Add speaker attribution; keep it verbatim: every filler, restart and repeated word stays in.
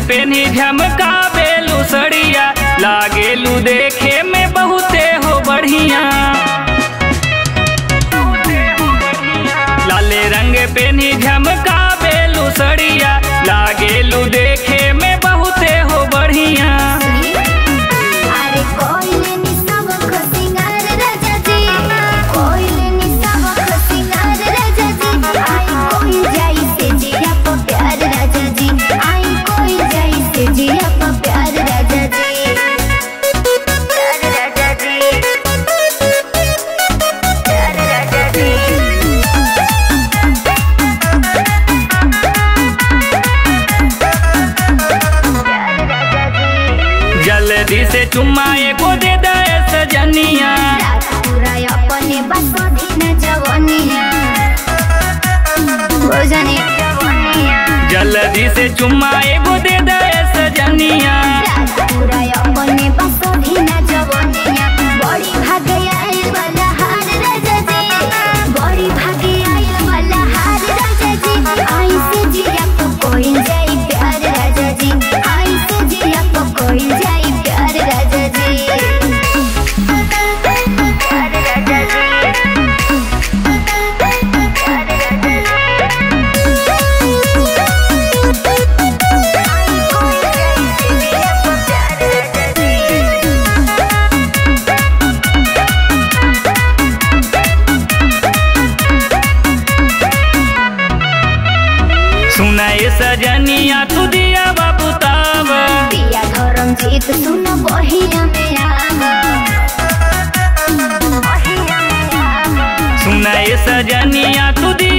Speaker 1: पेनी झमकावेलू सड़िया, लागेलू देखे में बहुते हो बढ़िया। लाले रंग पेनी झमकावेलू सड़िया, लागेलू देखे में बहुते हो बढ़िया। जल्दी से चुम्मा एको दे दे सजनिया,
Speaker 2: अपने
Speaker 1: जल्दी से चुम्मा एको दे दे सजनिया।
Speaker 2: अपने बड़ी भागे आइल वाला हार राजा जी, बड़ी भागे आइल वाला हार राजा जी। आई से जिया को कोई जाई प्यार राजा जी, आई से जिया को कोई जाई प्यार राजा जी। प्यार राजा जी, प्यार राजा जी। आई कोई जाई से जिया को प्यार राजा जी।
Speaker 1: सुनाए सजनिया तू दिया बाबू ताब,
Speaker 2: पिया धर्म जीत सुन बहिया में आवा, बहिया में आवा।
Speaker 1: सुनाए सजनिया तू दिया